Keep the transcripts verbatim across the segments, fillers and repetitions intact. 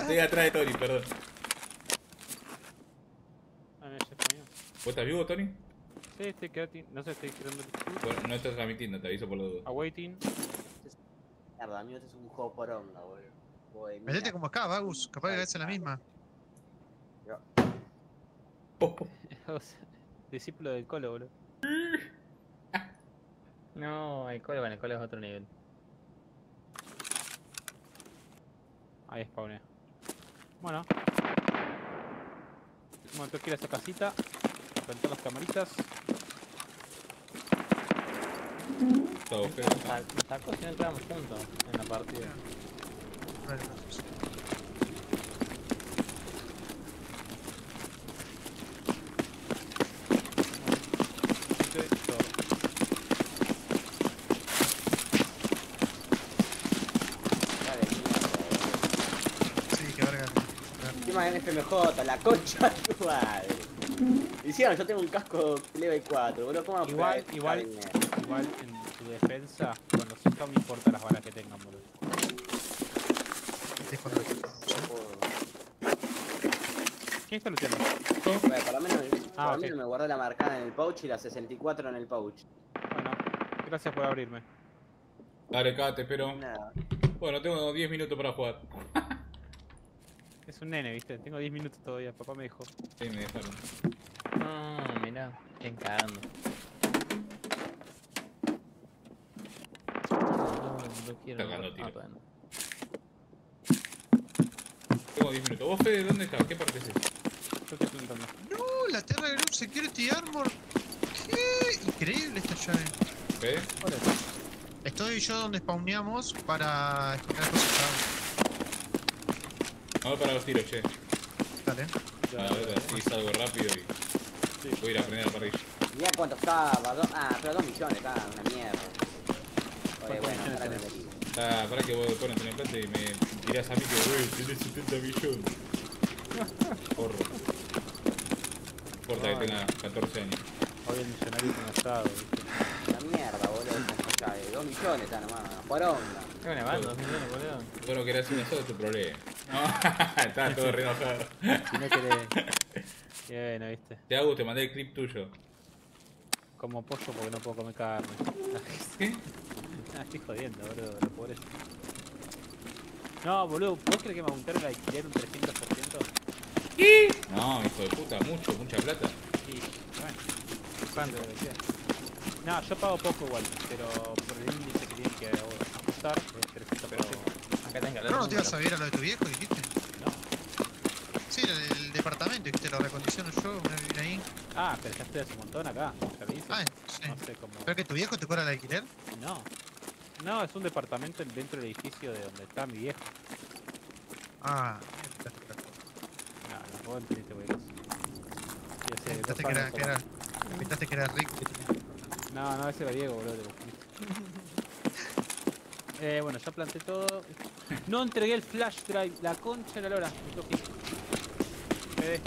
Estoy atrás de Tony, perdón. Ah, no, ya está bien. ¿Vos estás vivo, Tony? Sí, estoy quedando. No sé, estoy tirando el. Bueno, no estás transmitiendo, te aviso por la duda. Awaiting. Mierda, mío, este es un juego poronga, boludo. Juego de Metete mierda. como acá, Bagus. Capaz que es en la misma. Yo- Oh, oh. O sea, discípulo del Colo, boludo. No, el cole, bueno, el cole es otro nivel. Ahí spawné. Bueno. Bueno, tengo que ir a esa casita. Plantar las camaritas. Todo feo. Me sacó si no entrábamos juntos en la partida. Vale, gracias. Listo. Dale, mierda, boludo. Sí, que verga. Encima en F M J, la concha de tu madre. Hicieron, yo tengo un casco level cuatro, boludo. ¿Cómo Igual, puede- igual, Ay, mierda. igual en tu defensa, cuando se no me importa las balas que tengan, boludo. Este es cuando lo ¿Quién está luchando? Bueno, por lo menos, Ah, por lo ok. menos me guardé la marcada en el pouch y la sesenta y cuatro en el pouch. Bueno, gracias por abrirme. Dale, acá te espero. Nada. Bueno, tengo diez minutos para jugar. Es un nene, viste. Tengo diez minutos todavía, papá me dijo. Sí, me dejaron. No, mirá, estén cagando. No, no quiero. Está cagando tiro. Ah, bueno. Tengo diez minutos. ¿Vos, Fede, dónde estás? ¿Qué parte es esa? Yo estoy plantando. No, la Terra Group Security Armor. ¿Qué? Increíble esta llave. ¿Fede? Hola. Estoy yo donde spawneamos para esquinar cosas. Vamos para los tiros, che. Dale. A ver, así salgo rápido y voy a ir a prender la parrilla. Mirá cuánto estaba, do- ah, pero dos millones, estaba una mierda. Oye, ¿Cuántos bueno, millones ahora me tenés? metí. Ah, para que vos pones en el plante y me tirás a mí que, wey, tenés setenta millones. Porro. No importa que tenga catorce años. Hoy el millonario es un asado, viste. Una mierda, boludo, esa llave. Dos millones está nomás, poronga. Tengo nevando, dos millones, boludo. Vos no querés un asado, es tu problema. No, estaba todo re enojado. Si no querés. Y bueno, viste. Te hago, te mandé el clip tuyo. Como pollo porque no puedo comer carne. ¿Qué? Ah, estoy jodiendo, boludo, lo pobre. No, boludo, ¿vos crees que me aumentaron el alquiler un trescientos por ciento? ¿Qué? No, hijo de puta, mucho, mucha plata. Y bueno, ¿cuánto decía? No, yo pago poco igual, pero por el índice que tienen que ajustar es trescientos por ciento. Acá tengo que hablar. ¿No, no de te ibas a números. ver a lo de tu viejo, dijiste? No. Sí, el, el departamento, dijiste, lo recondiciono yo, me voy a vivir ahí. Ah, pero ya estoy hace un montón acá, ya lo hice. Ah, sí. No sé cómo. ¿Pero que tu viejo te cobra el alquiler? No. No, es un departamento dentro del edificio de donde está mi viejo. Ah, No, no puedo entender, güey. Y hace dos pensaste que era, años que solo. era, pensaste que era Rick. que tenía- No, no, ese era Diego, boludo. eh, bueno, ya planté todo. No entregué el flash drive, la concha de la lora. Me toqué. Fede,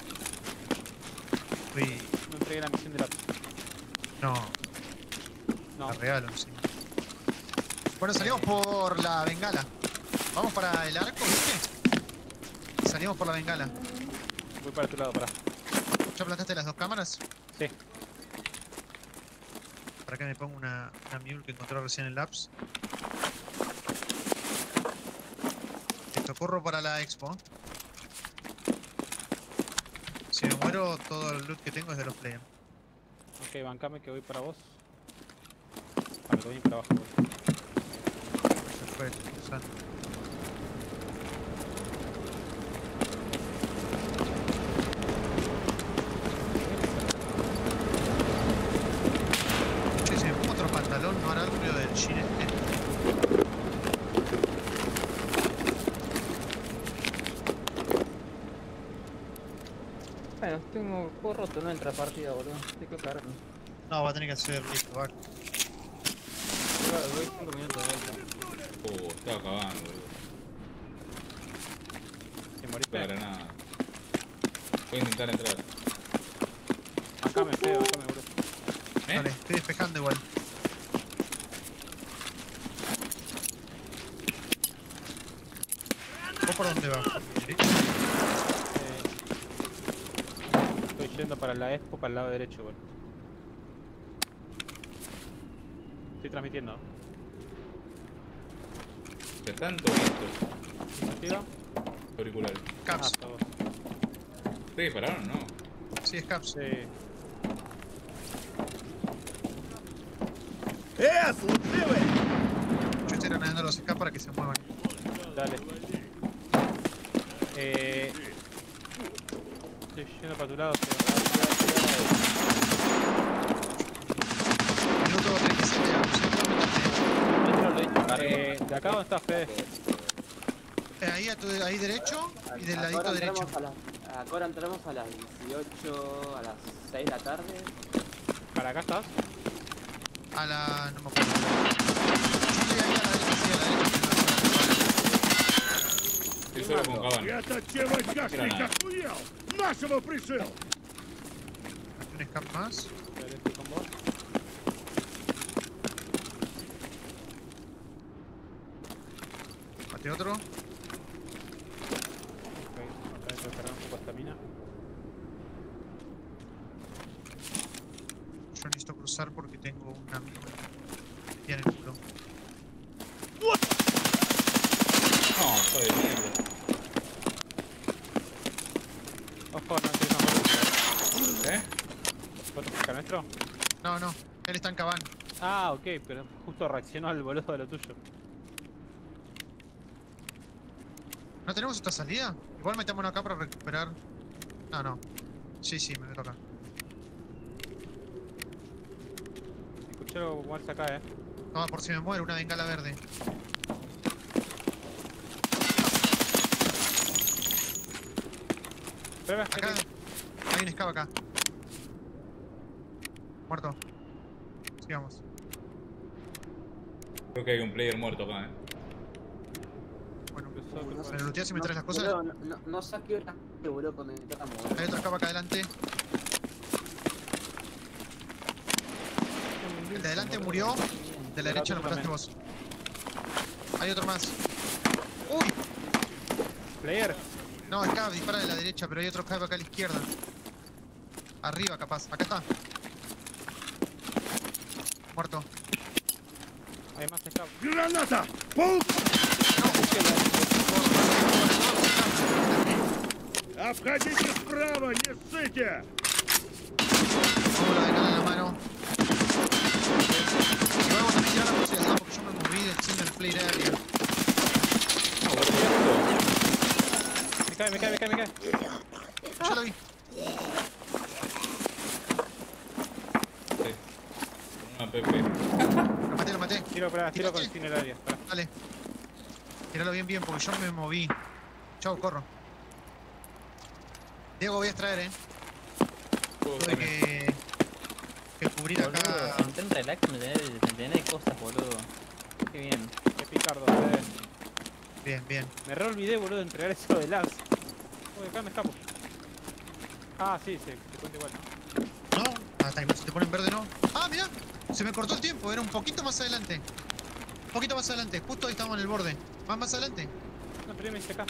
Fui... no entregué la misión de la. No, No, la regalo, sí. Bueno, salimos por la bengala. Vamos para el arco, ¿viste? Salimos por la bengala. voy para tu lado, pará. ¿Ya plantaste las dos cámaras? Sí. Para que me pongo una, una mule que encontré recién en Labs. Esto, corro para la expo. Si me muero, todo el loot que tengo es de los players. Ok, bancame que voy para vos. Ah, me voy para abajo, boludo. Perfecto, interesante. Che, si me pongo otro pantalón, no hará el ruido del jean este. Bueno, tengo juego roto, no entra partida, boludo. Tengo que cargarlo. No, va a tener que hacer listo, va. Voy cinco minutos de vuelta. Oh, estaba acabando, boludo. Si morís, Para nada. Voy a intentar entrar. bancame, Fede, bancame, boludo. ¿Eh? Vale, estoy despejando igual. ¿Vos por dónde vas? ¿Derecho? Eh, estoy yendo para la expo, para el lado derecho, bueno. Estoy transmitiendo. ¿Qué tanto esto? ¿Activa? Auriculares. Ah, Caps. todo. ¿Te dispararon o no? Sí, es Caps. Sí. Yo estoy granando los Scap para que se muevan. Dale. Eh... Estoy yendo para tu lado, pero... Minuto treinta y siete, vamos. Eh, de acá donde está Fede. Eh, ahí, a tu, ahí derecho y del ladito Ahora derecho. entramos a las- Ahora entramos a las dieciocho, a las seis de la tarde. ¿Para acá estás? A la... no me acuerdo. Yo estoy ahí a la derecha, sí, a la derecha. Estoy solo con Cabana. Это девочка, охуел! Нашего пришил! Hay un Scap más. Dale, estoy con vos. Mate otro. Ok, otra vez voy a cargar un poco esta mina. Yo necesito cruzar porque tengo un amigo que tiene el culo. No, está de mierda. Ojo, no tienes más ¿Eh? ¿Foto cerca nuestro? No, no. Él está en Cabán. Ah, ok, pero justo reaccionó al boludo de lo tuyo. ¿No tenemos esta salida? Igual metámonos acá para recuperar... No, no. Sí, sí, me toca. Escuché algo muerto acá, eh. No, por si me muero, una bengala verde. Espera, Acá. espera. Hay un Scap acá. Muerto. Sigamos. Creo que hay un player muerto acá, eh. Bueno, Cruzó, cruzó. ¿me lo looteás y me traes las cosas? Boludo, no, no, no sé a qué hora que boludo cuando entramos. Hay otro Scap acá adelante. El de adelante murió. De la derecha lo mataste vos. Hay otro más. ¡Uy! Player. No, Scap, dispara de la derecha, pero hay otro Scap acá a la izquierda. Arriba, capaz. Acá está. Muerto. Hay más escape. Граната! Пол! Обходите справа, не ссыте! Pongo la bengala en la mano. Igual vos tenés que tirar la posibilidad porque yo me moví del single player area. No, boludo. Me cae, me cae, me cae, me cae. Yo lo vi. Sí. Una P P. Lo maté, lo maté. Tiro, para, tiro con el cine el área. Pará. Dale. Tiralo bien, bien, porque yo me moví. Chau, corro. Diego, voy a extraer, eh. Puedo Tuve también. que... que cubrir Boludo, acá. entré en relax, me tenés, me tenés cosas, boludo. Qué bien. Qué picardo, Fede. Bien, bien. Me re olvidé, boludo, de entregar eso de Lance. Uy, acá me escapo. Ah, sí, sí, te cuento igual. ¿No? Hasta que no se te pone en verde, ¿no? Ah, mirá. Se me cortó el tiempo. Era un poquito más adelante. Un poquito más adelante. Justo ahí estábamos en el borde. Más más adelante. No, pero me dice acá.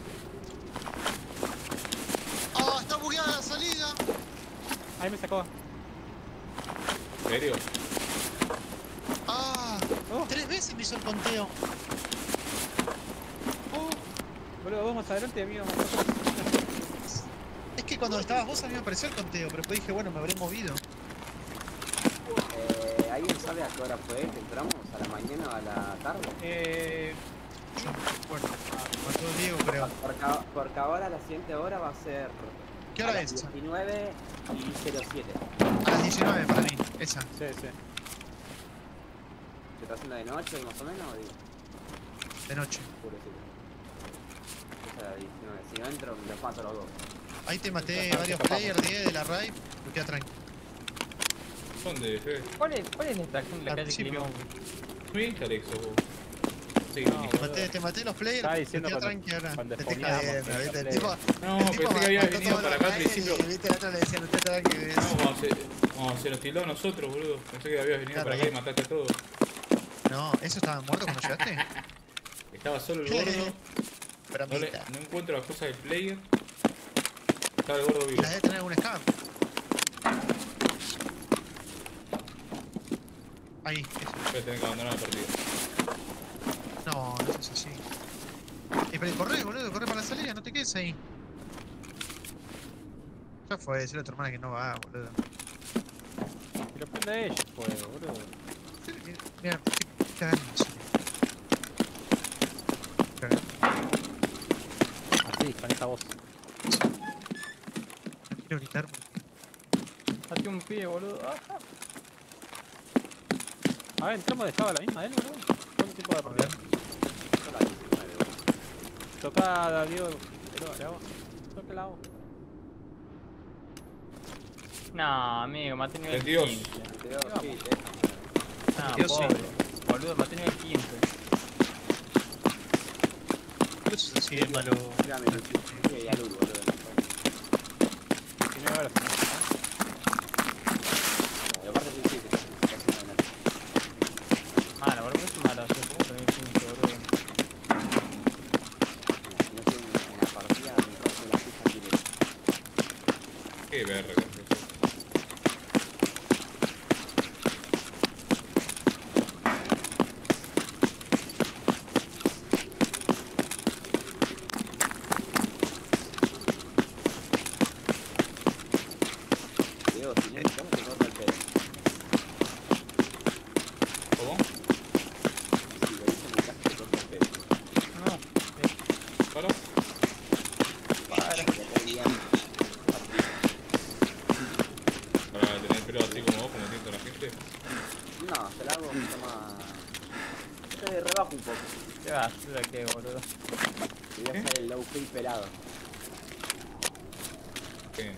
¡Ah! ¡Está bugueada la salida! Ahí me sacó. ¿En serio? ¡Ah! Oh. Tres veces me hizo el conteo. Oh. Boludo, vos más adelante, amigo, más atrás. Es que cuando estabas vos a mí me apareció el conteo, pero después dije, bueno, me habré movido. Eh, ¿Alguien sabe a qué hora fue que entramos? ¿A la mañana o a la tarde? Eh... Yo no recuerdo. Mató Diego, creo. Porque, a- porque ahora la siguiente hora va a ser ¿Qué a hora las es? diecinueve y cero siete. A las diecinueve para mí. Esa. Sí, sí. ¿Se está haciendo de noche más o menos? O digo, De noche. pobrecito. Es a las diecinueve. Si no entro, los mato a los dos. Ahí te maté varios players, Diego, de la raid. Me queda tranqui. ¿Dónde, Fede? ¿Cuál es, cuál es la extracción de la Al calle que principio. ¿No vimos? viniste, Alex? O... Sí, No, viniste. Te maté, te maté los players. Estaba Me diciendo queda cuando- tranqui ahora. cuando Te estoy spawneamos, jodiendo, que ¿viste? El los tipo... No, el tipo pensé que habías mató venido todos para los acá al raiders principio. y, viste, el otro le decían, usted tranqui. ¿ves? No, cuando se, cuando se nos tildó a nosotros, boludo. Pensé que habías venido Claro, para acá y ya. mataste a todos. No, ¿eso estaba muerto cuando llegaste? Estaba solo el gordo. Pero No, le, mitad. no encuentro las cosas del player. Está el gordo vivo. Las debe tener algún scam. Ahí, eso. Voy a tener que abandonar la partida. No, no es así. Eh, pero corre, boludo, corre para la salida, no te quedes ahí. Ya fue, decirle a tu hermana que no va, boludo. Que lo prenda ella, pues, boludo. Mira, qué cagando. Cagando. Así, con esa voz. No quiero gritar porque... Date un pie, boludo. Ah, a ver, entramos de estaba la misma él, boludo. ¿Cuánto tiempo de partida? Son las diecinueve, boludo. Toca a Diego, pero le hago. Toca el agua. No, amigo, maté nivel Dios. quince. Te veo, sí, te dejan. No, Dios, sí. pobre. Boludo, maté nivel quince. Eso es así, es malo. Dígame, sí, y al Uru, boludo. diecinueve horas, ¿no? Y aparte sí, sí, que está haciendo de nada. Ah, la verdad es mala, yo puedo tener quince, boludo. Si no tienen en la partida, me rompo la ficha directa. Qué verga. eso. Diego, si no, ¿cómo te corta el pelo? ¿Cómo? Si lo hice en mi casa, te corta el pelo. No, ¿Para? Para. Ya te digan. Para tener el pelo así como vos, como tiene toda la gente. No, se la hago un poco más. Yo te rebajo un poco. qué basura que, boludo. Te voy a hacer el low key pelado. ¿Qué?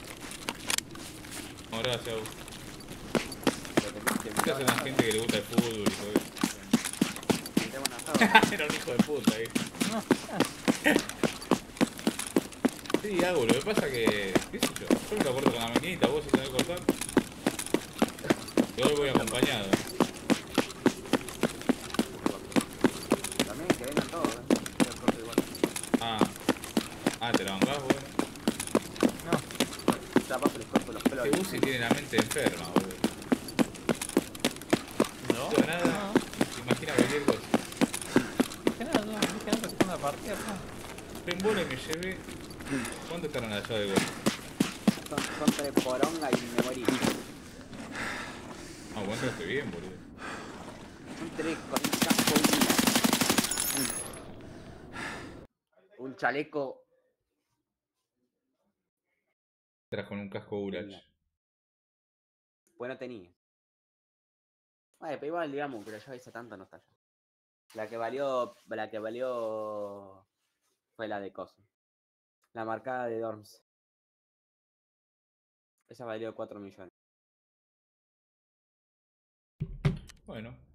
No, gracias. Agus. Pero te- te ¿Qué hace la gente que le gusta el fútbol y todo eso? metemos un asado. Era un hijo de puta ahí. Sí, hago, lo que pasa que. ¿Qué sé yo? Yo me lo corto con la maquinita, vos se tenés que cortar. Yo hoy voy acompañado. También que vengan todos, ¿eh? Yo corto igual. Ah. Ah, te la bancás, bueno. Ya paso les corto los pelos. Que Uzi tiene la mente enferma, boludo. ¿No? No, nada. Se imagina cualquier cosa. ¿Qué nada? No, dije nada, que una partida, no. Fui en bola y me llevé. ¿Cuánto estarán allá de gol? Son, son tres poronga y me morí. Ah, bueno, estoy bien, boludo. Son tres con un casco un, un chaleco. Tras con un casco Urach. Pues no tenía. Vale, pero igual digamos, pero yo hice tanto no está ya. La que valió. La que valió. Fue la de Coso. La marcada de Dorms. Esa valió cuatro millones. Bueno.